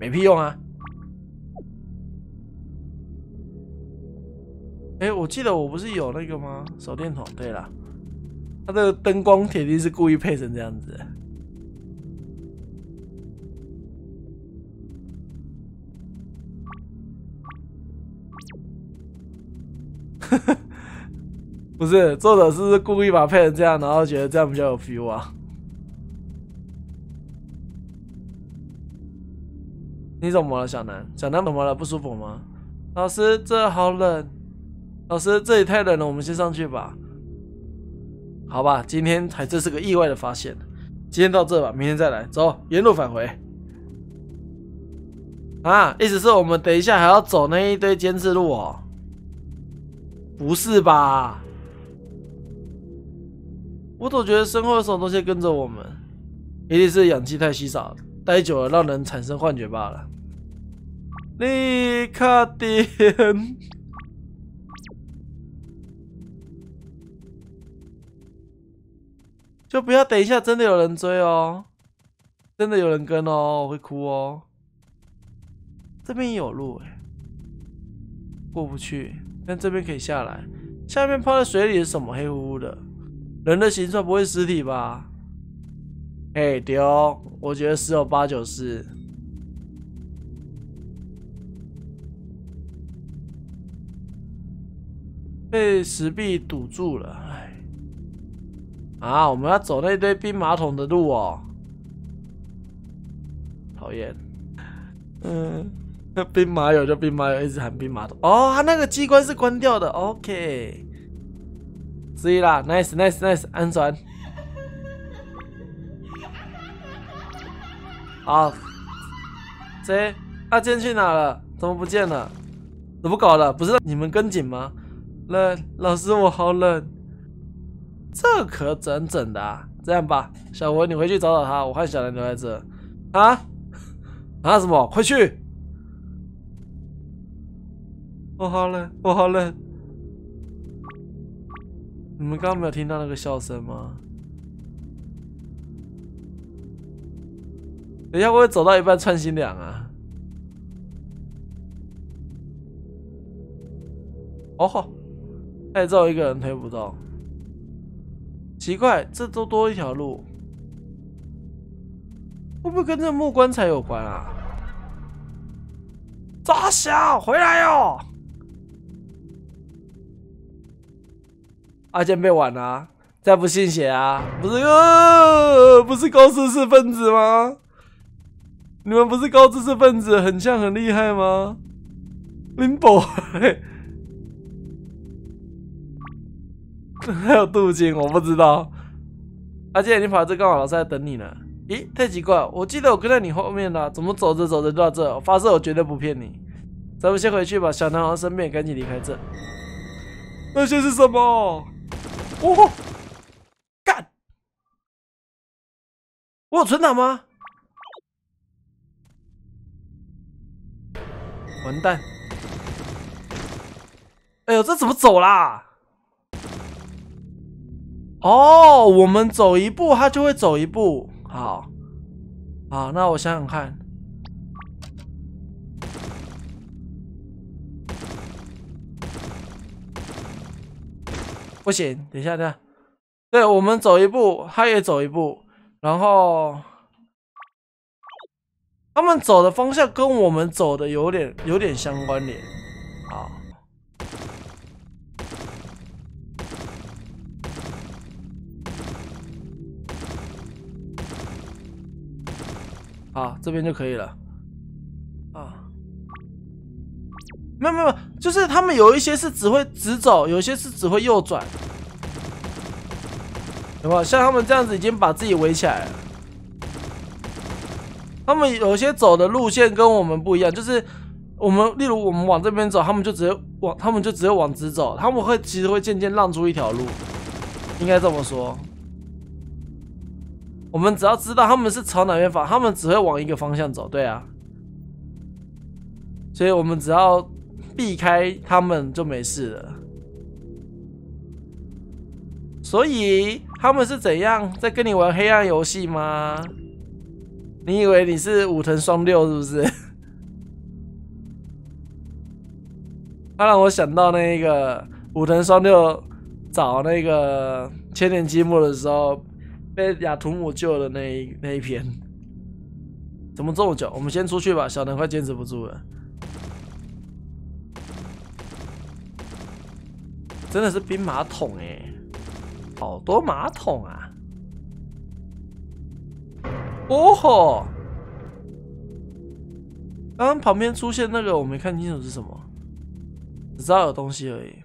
没屁用啊！我记得我不是有那个吗？手电筒。对了，它这个灯光铁定是故意配成这样子。不是，作者是不是故意把它配成这样，然后觉得这样比较有 feel 啊？你怎么了，小南？小南怎么了？不舒服吗？老师，这好冷。老师，这里太冷了，我们先上去吧。好吧，今天这是个意外的发现。今天到这吧，明天再来。走，原路返回。啊，意思是我们等一下还要走那一堆监视路哦？不是吧？我总觉得身后有什么东西跟着我们，一定是氧气太稀少，待久了让人产生幻觉罢了。立刻点！就不要等一下真的有人追哦，真的有人跟哦，我会哭哦。这边也有路过不去，但这边可以下来。下面泡在水里是什么？黑乎乎的，人的形状不会尸体吧？对哦，我觉得十有八九是。被石壁堵住了，我们要走那堆冰马桶的路哦，讨厌。兵马俑就兵马俑，一直喊兵马桶。哦，他那个机关是关掉的。OK， 所以啦 ，nice， 安全。好，阿健去哪了？怎么不见了？怎么搞的？不是你们跟紧吗？冷，老师我好冷。这可整整的啊！这样吧，小文你回去找找他，我和小兰留在这。什么？快去！我好冷，我好冷。你们刚刚没有听到那个笑声吗？等一下会不会走到一半串心凉啊？哦吼！只有一个人推不动。奇怪，这都多一条路，会不会跟这木棺材有关啊？抓小，回来哟！阿健被挽了啊，再不信邪啊！不是高知识分子吗？你们不是高知识分子，很像很厉害吗？林宝，还有镀金，我不知道。阿健，你跑这干嘛？老师在等你呢。咦，太奇怪了，我记得我跟在你后面了，怎么走着走着就到这？我发誓我绝对不骗你。咱们先回去吧，小男孩生病，赶紧离开这。那些是什么？哦，干！我有存档吗？完蛋！哎呦，这怎么走啦？哦，我们走一步，他就会走一步。好，那我想想看。不行，等一下，对，我们走一步，他也走一步，然后他们走的方向跟我们走的有点相关联。好，这边就可以了。没有，就是他们有一些是只会直走，有些是只会右转，有没有？像他们这样子已经把自己围起来了。他们有些走的路线跟我们不一样，就是例如我们往这边走，他们就直接往直走，他们其实会渐渐让出一条路，应该这么说。我们只要知道他们是朝哪边跑，他们只会往一个方向走，对啊。所以我们只要避开他们就没事了。所以他们是怎样在跟你玩黑暗游戏吗？你以为你是武藤双六是不是？ 他让我想到那个武藤双六找那个千年积木的时候，被亚图姆救的那一篇。怎么这么久？我们先出去吧，小南快坚持不住了。真的是冰马桶好多马桶啊！哦吼！刚刚旁边出现那个，我没看清楚是什么，只知道有东西而已。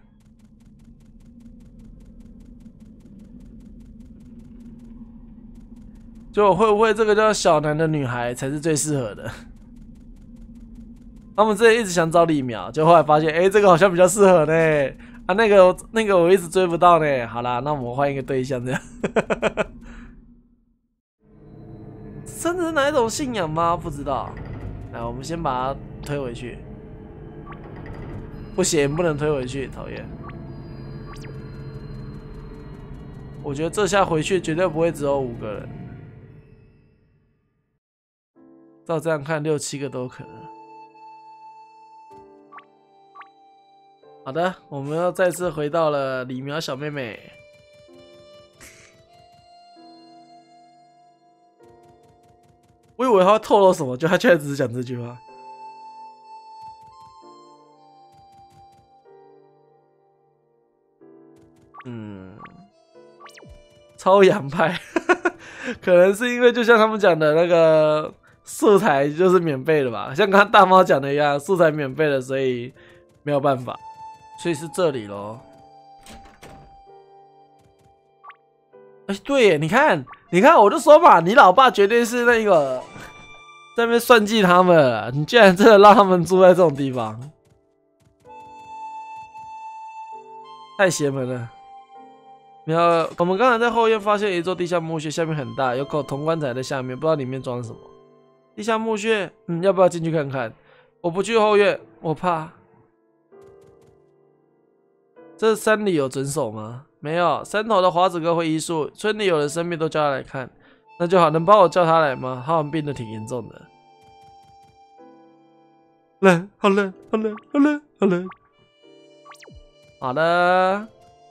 就会不会这个叫小南的女孩才是最适合的？他们之前一直想找李苗，就后来发现，这个好像比较适合呢。啊，那个我一直追不到呢。好啦，那我们换一个对象这样。真的是哪一种信仰吗？不知道。来，我们先把它推回去。不行，不能推回去，讨厌。我觉得这下回去绝对不会只有5个人。照这样看，6、7个都有可能。好的，我们又再次回到了李苗小妹妹。我以为她透露什么，就她居然只是讲这句话。超洋派，可能是因为就像他们讲的那个素材就是免费的吧，像刚刚大猫讲的一样，素材免费的，所以没有办法。所以是这里咯。对耶，你看，我就说嘛，你老爸绝对是那个在那边算计他们，你竟然真的让他们住在这种地方，太邪门了。没有，我们刚才在后院发现一座地下墓穴，下面很大，有口铜棺材在下面，不知道里面装什么。地下墓穴，要不要进去看看？我不去后院，我怕。这山里有准守吗？没有，山头的华子哥会医术，村里有人生病都叫他来看，那就好。能帮我叫他来吗？他们病得挺严重的。冷，好冷，好冷，好冷，好冷。好的。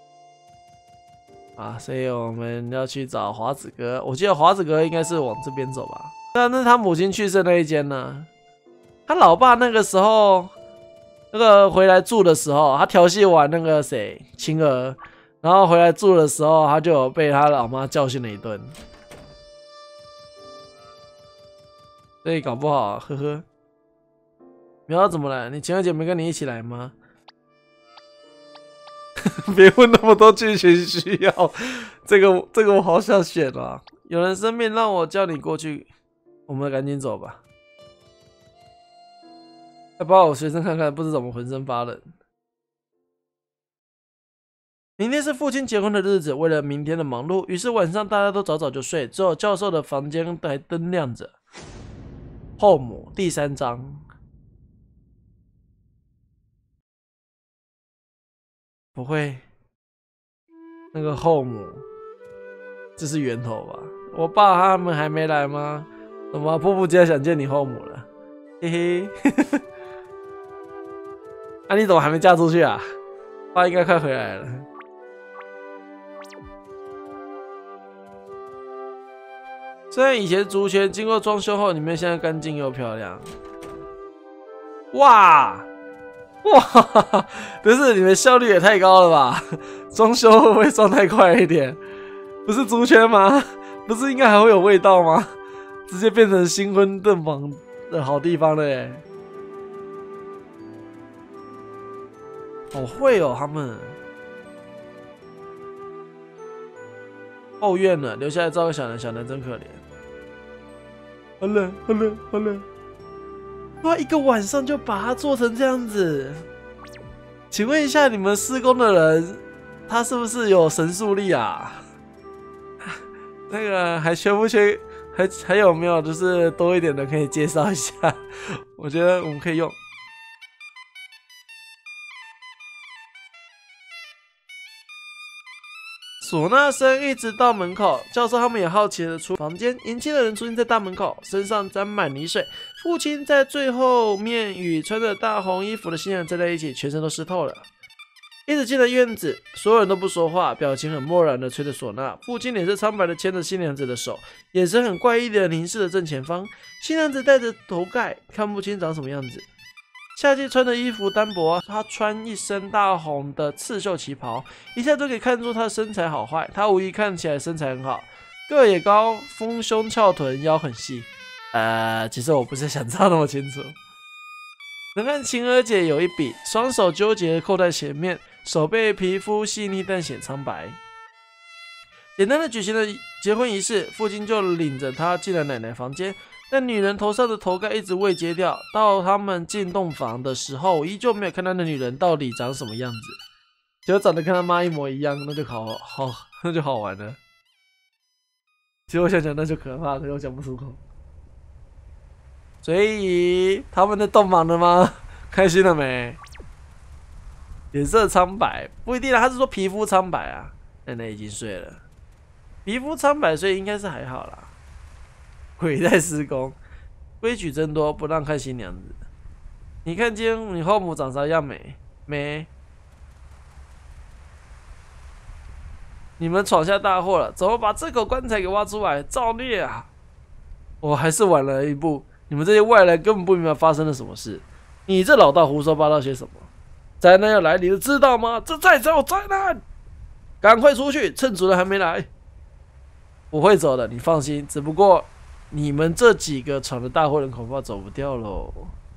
所以我们要去找华子哥。我记得华子哥应该是往这边走吧？那是他母亲去世那一间呢？他老爸那个时候，那个回来住的时候，他调戏完那个谁青儿，然后回来住的时候，他就有被他老妈教训了一顿。所以搞不好，呵呵。苗怎么了？你情人节没跟你一起来吗？别问那么多剧情需要，这个我好想选啊！有人生病，让我叫你过去，我们赶紧走吧。要把我随身看看，不知怎么浑身发冷。明天是父亲结婚的日子，为了明天的忙碌，于是晚上大家都早早就睡，只有教授的房间还灯亮着。后母第3章。不会，那个后母，这是源头吧？我爸他们还没来吗？怎么迫不及待想见你后母了？嘿嘿，你怎么还没嫁出去啊？爸应该快回来了。虽然以前族圈经过装修后，里面现在干净又漂亮。哇！不是，你们效率也太高了吧？装修会不会装太快一点？不是猪圈吗？不是应该还会有味道吗？直接变成新婚洞房的好地方了耶！好会哦，他们。后院了，留下来照个小南，小南真可怜。好冷，好冷，好冷。哇，一个晚上就把它做成这样子，请问一下，你们施工的人，他是不是有神速力啊？那个还缺不缺？还有没有就是多一点的可以介绍一下？我觉得我们可以用。唢呐声一直到门口，教授他们也好奇的出房间，年轻的人出现在大门口，身上沾满泥水， 父亲在最后面与穿着大红衣服的新娘站在一起，全身都湿透了。一直进了院子，所有人都不说话，表情很漠然的吹着唢呐。父亲脸色苍白的牵着新娘子的手，眼神很怪异的凝视着正前方。新娘子戴着头盖，看不清长什么样子。夏季穿的衣服单薄，她穿一身大红的刺绣旗袍，一下就可以看出她的身材好坏。她无疑看起来身材很好，个也高，丰胸翘臀，腰很细。其实我不是想知道那么清楚。能看晴儿姐有一笔，双手纠结扣在前面，手背皮肤细腻但显苍白。简单的举行了结婚仪式，父亲就领着她进了奶奶房间。但女人头上的头盖一直未揭掉，到他们进洞房的时候，我依旧没有看到那女人到底长什么样子。结果长得跟他妈一模一样，那就那就好玩了。其实我想讲那就可怕，可是我讲不出口。所以他们在洞房了吗？开心了没？脸色苍白，不一定啦，他是说皮肤苍白啊。奶奶已经睡了，皮肤苍白，所以应该是还好啦。鬼在施工，规矩真多，不让看新娘子。你看今天你后母长啥样没？没。你们闯下大祸了，怎么把这口棺材给挖出来？造孽啊！我还是晚了一步。你们这些外来根本不明白发生了什么事。你这老大胡说八道些什么？灾难要来临了，知道吗？这再找灾难！赶快出去，趁主人还没来。我会走的，你放心。只不过你们这几个闯的大祸人恐怕走不掉喽。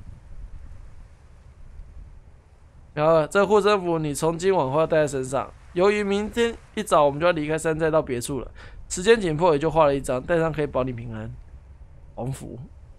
然后这护身符你从今往后要带在身上。由于明天一早我们就要离开山寨到别处了，时间紧迫，也就画了一张，带上可以保你平安。王符。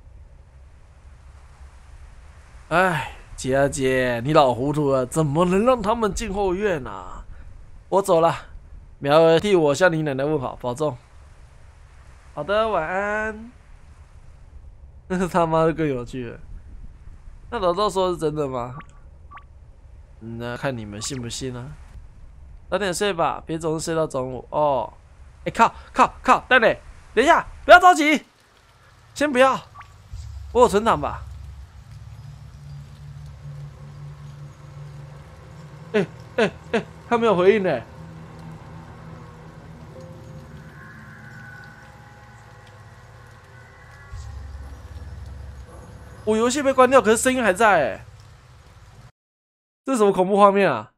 哎，姐啊姐，你老糊涂了，怎么能让他们进后院啊？我走了，苗儿替我向你奶奶问好，保重。好的，晚安。那是他妈的更有趣了。那老赵说的是真的吗？那看你们信不信啊。早点睡吧，别总是睡到中午哦。靠！蛋磊，等一下，不要着急，先不要，我有存档吧。他没有回应呢。我游戏被关掉，可是声音还在哎。这是什么恐怖画面啊？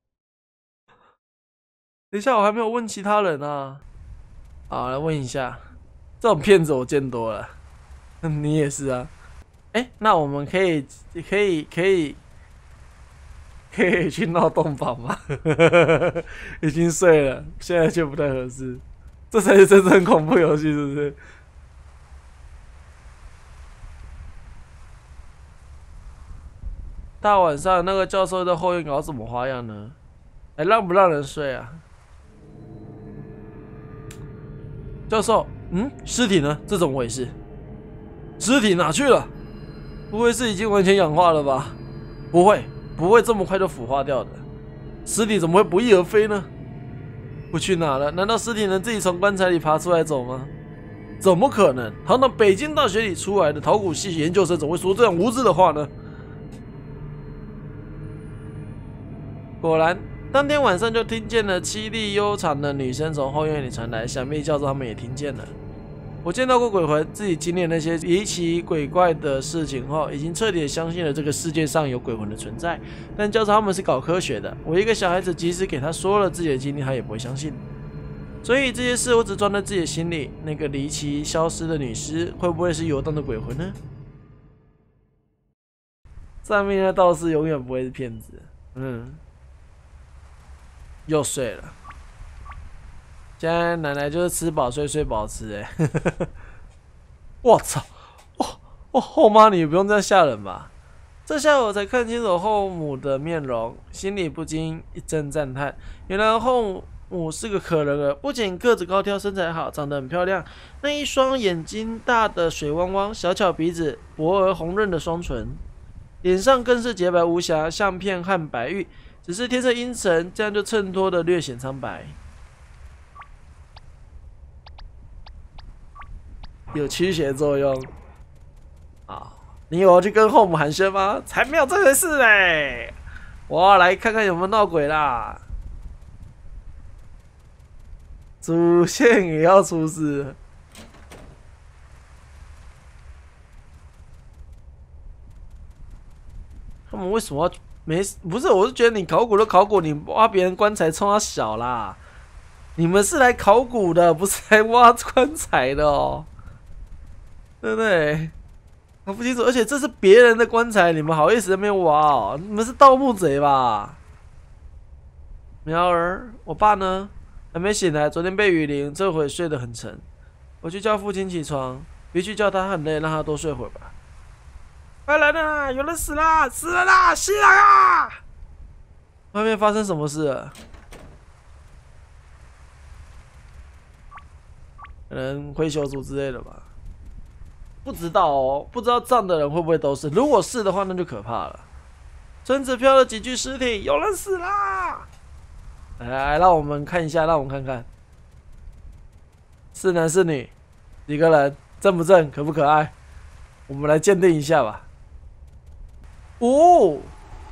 等一下，我还没有问其他人啊。好，来问一下，这种骗子我见多了。你也是啊。那我们可以去闹洞房吗？已经睡了，现在却不太合适。这才是真正恐怖游戏，是不是？大晚上那个教授在后院搞什么花样呢？让不让人睡啊？教授，尸体呢？这怎么回事？尸体哪去了？不会是已经完全氧化了吧？不会这么快就腐化掉的。尸体怎么会不翼而飞呢？不去哪了？难道尸体能自己从棺材里爬出来走吗？怎么可能？堂堂北京大学里出来的考古系研究生，怎么会说这样无知的话呢？果然，当天晚上就听见了凄厉悠长的女声从后院里传来，想必教授他们也听见了。我见到过鬼魂，自己经历那些离奇鬼怪的事情后，已经彻底相信了这个世界上有鬼魂的存在。但教授他们是搞科学的，我一个小孩子，即使给他说了自己的经历，他也不会相信。所以这些事我只装在自己的心里。那个离奇消失的女尸，会不会是游荡的鬼魂呢？上面的道士永远不会是骗子。又睡了。现在奶奶就是吃饱睡，睡饱吃我操！后妈你不用这样吓人吧？这下我才看清楚后母的面容，心里不禁一阵赞叹。原来后母是个可人儿，不仅个子高挑，身材好，长得很漂亮，那一双眼睛大的水汪汪，小巧鼻子，薄而红润的双唇，脸上更是洁白无瑕，像片汉白玉。只是天色阴沉，这样就衬托的略显苍白。有驱邪作用。 你有要去跟后母寒暄吗？才没有这回事嘞！我要来看看有没有闹鬼啦。主线也要出事。他们为什么要不是？我是觉得你考古就考古，你挖别人棺材冲他小啦。你们是来考古的，不是来挖棺材的哦，对不对？搞不清楚，而且这是别人的棺材，你们好意思在那边挖哦？你们是盗墓贼吧？苗儿，我爸呢？还没醒来，昨天被雨淋，这会睡得很沉。我去叫父亲起床，别去叫他很累，让他多睡会儿吧。快来啦！有人死啦！死了啦！西来啊！外面发生什么事了？可能灰熊族之类的吧。不知道哦，不知道葬的人会不会都是？如果是的话，那就可怕了。村子飘了几具尸体，有人死啦！来，让我们看一下，让我们看看，是男是女，几个人，正不正，可不可爱？我们来鉴定一下吧。哦，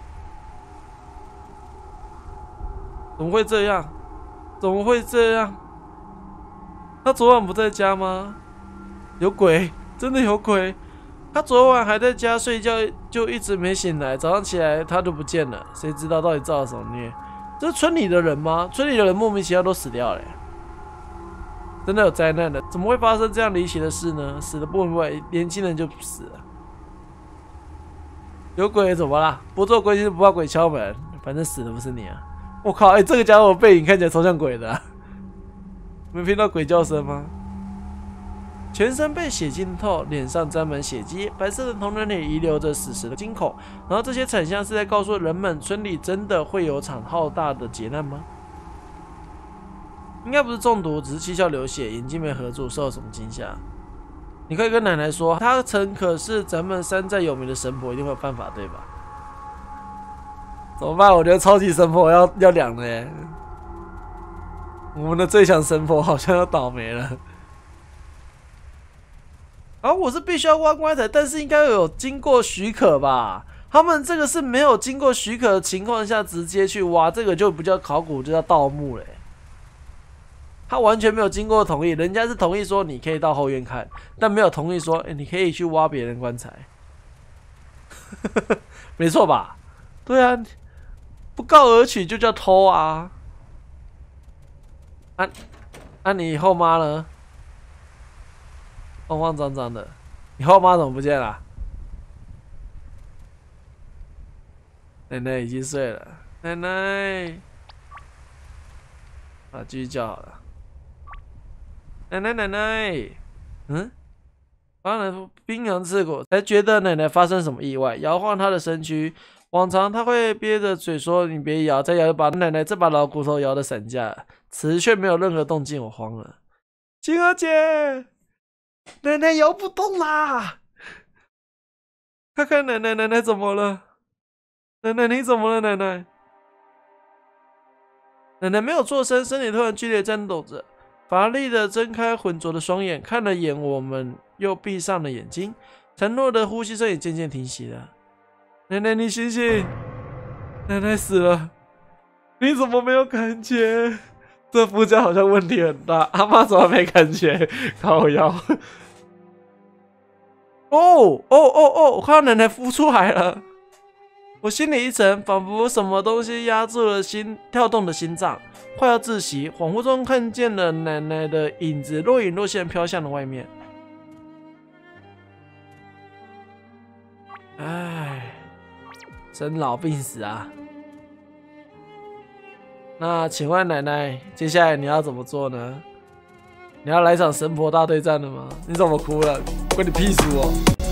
怎么会这样？怎么会这样？他昨晚不在家吗？有鬼，真的有鬼！他昨晚还在家睡觉，就一直没醒来。早上起来他就不见了，谁知道到底造了什么孽？这是村里的人吗？村里的人莫名其妙都死掉了耶，真的有灾难的？怎么会发生这样离奇的事呢？死的不明白，年轻人就死了。有鬼怎么啦？不做鬼就不怕鬼敲门，反正死的不是你啊！我靠，哎、这个家伙背影看起来超像鬼的、啊。没听到鬼叫声吗？全身被血浸透，脸上沾满血迹，白色的瞳仁里遗留着死时的惊恐。然后这些惨象是在告诉人们，村里真的会有场浩大的劫难吗？应该不是中毒，只是七窍流血，眼睛没合住，受了什么惊吓？你可以跟奶奶说，她曾可是咱们山寨有名的神婆，一定会有办法，对吧？怎么办？我觉得超级神婆要凉了耶！我们的最强神婆好像要倒霉了。我是必须要挖棺材，但是应该有经过许可吧？他们这个是没有经过许可的情况下直接去挖，这个就不叫考古，就叫盗墓嘞。他完全没有经过同意，人家是同意说你可以到后院看，但没有同意说，你可以去挖别人棺材，没错吧？对啊，不告而取就叫偷啊！你后妈呢？慌慌张张的，你后妈怎么不见了？奶奶已经睡了，奶奶，继续叫好了。奶奶，当然冰凉刺骨，才觉得奶奶发生什么意外，摇晃她的身躯。往常她会憋着嘴说：“你别摇，再摇就把奶奶这把老骨头摇得散架。”此时却没有任何动静，我慌了。晴儿姐，奶奶摇不动啦！看看奶奶怎么了？奶奶你怎么了？奶奶没有作声，身体突然剧烈颤抖着。乏力的睁开浑浊的双眼，看了眼我们，又闭上了眼睛。承诺的呼吸声也渐渐停息了。奶奶，你醒醒！奶奶死了，你怎么没有感觉？这夫家好像问题很大。阿妈怎么没感觉？靠腰。我看到奶奶孵出来了。我心里一沉，仿佛什么东西压住了跳动的心脏，快要窒息。恍惚中看见了奶奶的影子，若隐若现飘向了外面。唉，生老病死啊！那请问奶奶，接下来你要怎么做呢？你要来场神婆大对战了吗？你怎么哭了？关你屁事哦！